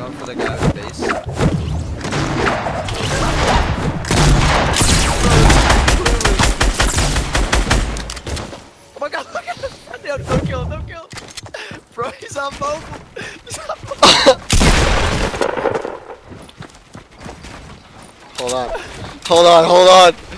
going for the guy with base. Oh my god, look at him! No, don't kill him, don't kill him! Bro, he's on both. He's on both. Hold on. Hold on, hold on.